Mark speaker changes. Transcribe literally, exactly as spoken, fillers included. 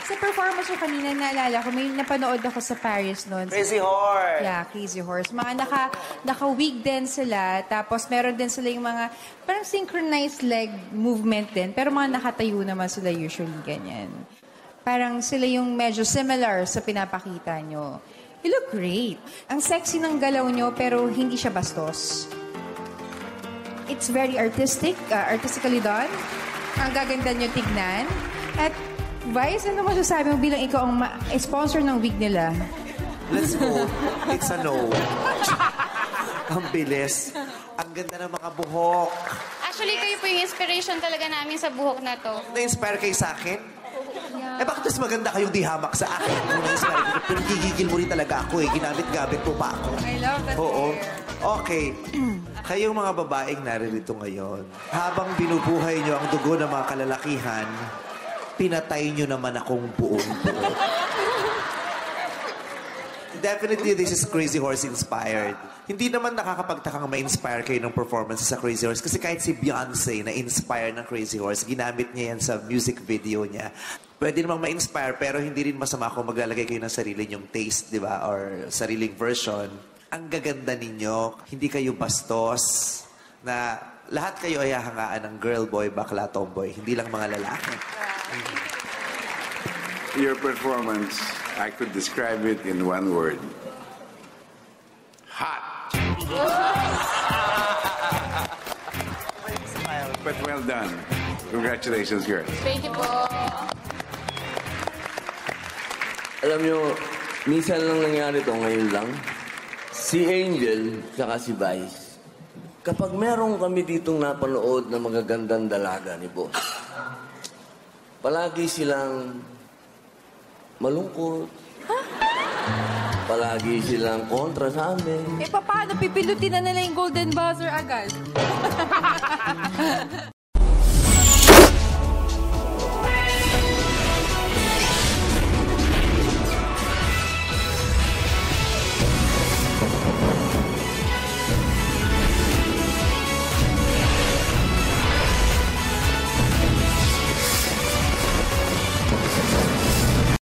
Speaker 1: Sa performance ko kanina, naalala ko, may napanood ako sa Paris noon.
Speaker 2: Crazy Horse!
Speaker 1: Yeah, Crazy Horse. Mga naka, naka-wig din sila, tapos meron din sila yung mga parang synchronized leg movement din, pero mga nakatayo naman sila usually ganyan. Parang sila yung medyo similar sa pinapakita nyo. You look great. Ang sexy ng galaw nyo, pero hindi siya bastos. It's very artistic, uh, artistically done. Ang gaganda nyo tignan. At Vice, ano masasabi mo bilang ikaw ang ma- sponsor ng wig nila?
Speaker 2: Let's go. It's a no. Ang bilis. Ang ganda ng mga buhok.
Speaker 3: Actually, kayo po yung inspiration talaga namin sa buhok na to.
Speaker 2: Na-inspire kayo sa akin?
Speaker 3: Yeah.
Speaker 2: Eh, bakit mas maganda kayong dihamak sa akin? Na-inspire ko. Pero gigigil mo rin talaga ako eh. Ginamit-gamit mo pa ako.
Speaker 1: I love that.
Speaker 2: Oo. Okay. Kayong mga babaeng naririto ngayon, habang binubuhay nyo ang dugo ng mga kalalakihan, pinatay nyo naman akong buong-buo. Definitely, this is Crazy Horse inspired. Hindi naman nakakapagtakang ma-inspire kayo ng performance sa Crazy Horse kasi kahit si Beyonce na-inspire ng Crazy Horse, ginamit niya yan sa music video niya. Pwede namang ma-inspire pero hindi rin masama kung maglalagay kayo ng sarili nyong taste, di ba? Or sariling version. Ang gaganda ninyo, hindi kayo bastos, na lahat kayo ay hahangaan ng girl, boy, bakla, tomboy. Hindi lang mga lalaki.
Speaker 4: Your performance, I could describe it in one word. Hot. But well done. Congratulations, girls.
Speaker 3: Thank you po.
Speaker 5: Alam nyo, minsan lang nangyari to ngayon lang. Si Angel, saka si Vice. Kapag meron kami ditong napanood na magagandang dalaga ni Boss, palagi silang malungkot. Palagi silang kontra sa amin.
Speaker 1: Eh, paano? Pipindutin na nila yung golden buzzer agad.